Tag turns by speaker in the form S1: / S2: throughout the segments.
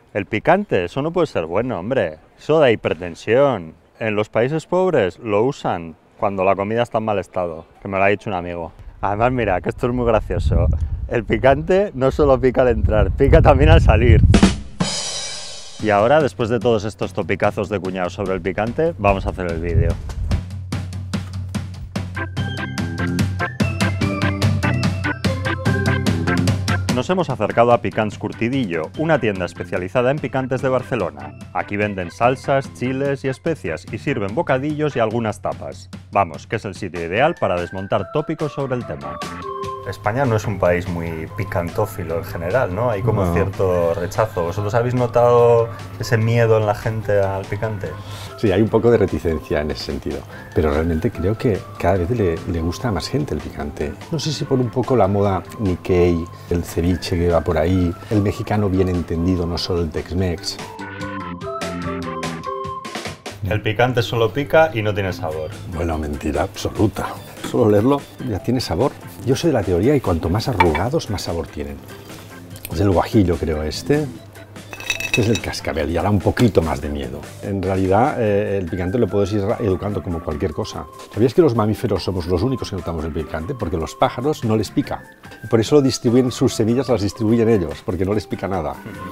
S1: El picante, eso no puede ser bueno, hombre. Eso da hipertensión. En los países pobres lo usan cuando la comida está en mal estado, que me lo ha dicho un amigo. Además, mira, que esto es muy gracioso. El picante no solo pica al entrar, pica también al salir. Y ahora, después de todos estos topicazos de cuñado sobre el picante, vamos a hacer el vídeo. Nos hemos acercado a Picants Curtidillo, una tienda especializada en picantes de Barcelona. Aquí venden salsas, chiles y especias y sirven bocadillos y algunas tapas. Vamos, que es el sitio ideal para desmontar tópicos sobre el tema. España no es un país muy picantófilo en general, ¿no? Hay como cierto rechazo. ¿Vosotros habéis notado ese miedo en la gente al picante?
S2: Sí, hay un poco de reticencia en ese sentido, pero realmente creo que cada vez le gusta a más gente el picante. No sé si por un poco la moda Nikkei, el ceviche que va por ahí, el mexicano bien entendido, no solo el Tex-Mex.
S1: El picante solo pica y no tiene sabor.
S2: Bueno, mentira absoluta. Solo leerlo ya tiene sabor. Yo soy de la teoría que cuanto más arrugados, más sabor tienen. Es el guajillo, creo, este es el cascabel y ahora un poquito más de miedo. En realidad, el picante lo puedes ir educando como cualquier cosa. ¿Sabías que los mamíferos somos los únicos que notamos el picante? Porque los pájaros no les pica. Por eso lo distribuyen, sus semillas las distribuyen ellos, porque no les pica nada.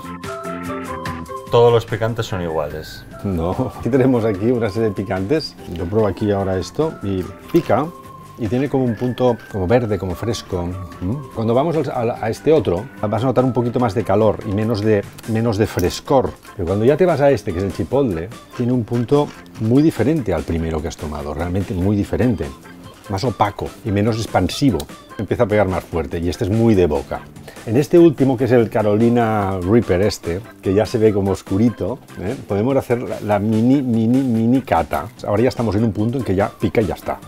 S1: Todos los picantes son iguales.
S2: No, aquí tenemos aquí una serie de picantes. Yo pruebo aquí ahora esto y pica. Y tiene como un punto como verde, como fresco. Cuando vamos a este otro, vas a notar un poquito más de calor y menos de frescor. Pero cuando ya te vas a este, que es el chipotle, tiene un punto muy diferente al primero que has tomado, realmente muy diferente. Más opaco y menos expansivo. Empieza a pegar más fuerte y este es muy de boca. En este último, que es el Carolina Reaper que ya se ve como oscurito, podemos hacer la mini cata. Ahora ya estamos en un punto en que ya pica y ya está.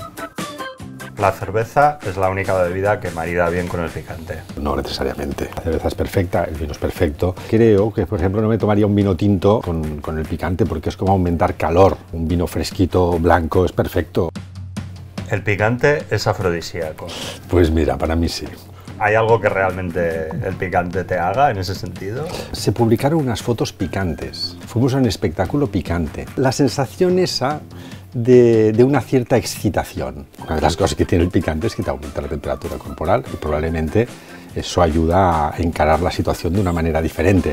S1: La cerveza es la única bebida que marida bien con el picante.
S2: No necesariamente. La cerveza es perfecta, el vino es perfecto. Creo que, por ejemplo, no me tomaría un vino tinto con el picante porque es como aumentar calor. Un vino fresquito, blanco, es perfecto.
S1: ¿El picante es afrodisíaco?
S2: Pues mira, para mí sí.
S1: ¿Hay algo que realmente el picante te haga en ese sentido?
S2: Se publicaron unas fotos picantes. Fuimos a un espectáculo picante. La sensación esa de una cierta excitación. Una de las cosas que tiene el picante es que te aumenta la temperatura corporal y probablemente eso ayuda a encarar la situación de una manera diferente.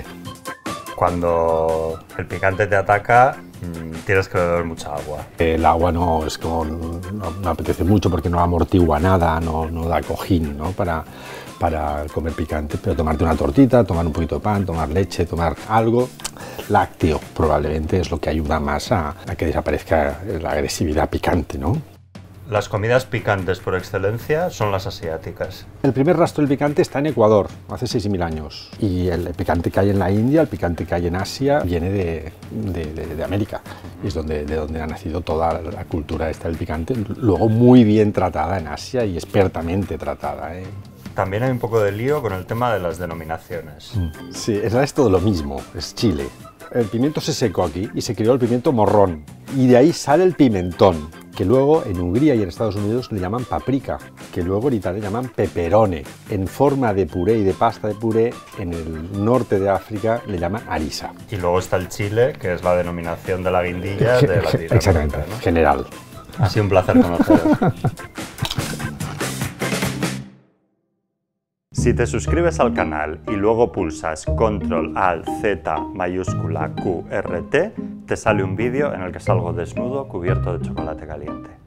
S1: Cuando el picante te ataca, tienes que beber mucha agua.
S2: El agua no apetece mucho porque no amortigua nada, no da cojín, ¿no? para comer picante, pero tomarte una tortita, tomar un poquito de pan, tomar leche, tomar algo lácteo probablemente es lo que ayuda más a que desaparezca la agresividad picante, ¿no?
S1: Las comidas picantes por excelencia son las asiáticas.
S2: El primer rastro del picante está en Ecuador, hace 6.000 años. Y el picante que hay en la India, el picante que hay en Asia, viene de América. Y es de donde ha nacido toda la cultura esta del picante. Luego muy bien tratada en Asia y expertamente tratada,
S1: También hay un poco de lío con el tema de las denominaciones.
S2: Sí, es todo lo mismo, es Chile. El pimiento se secó aquí y se creó el pimiento morrón. Y de ahí sale el pimentón, que luego en Hungría y en Estados Unidos le llaman paprika, que luego en Italia llaman peperone. En forma de puré y de pasta de puré, en el norte de África le llaman harissa.
S1: Y luego está el chile, que es la denominación de la guindilla de Latinoamérica.
S2: Exactamente,
S1: ¿no?
S2: General.
S1: Ha sido un placer conoceros. Si te suscribes al canal y luego pulsas Control Alt Z mayúscula QRT, te sale un vídeo en el que salgo desnudo cubierto de chocolate caliente.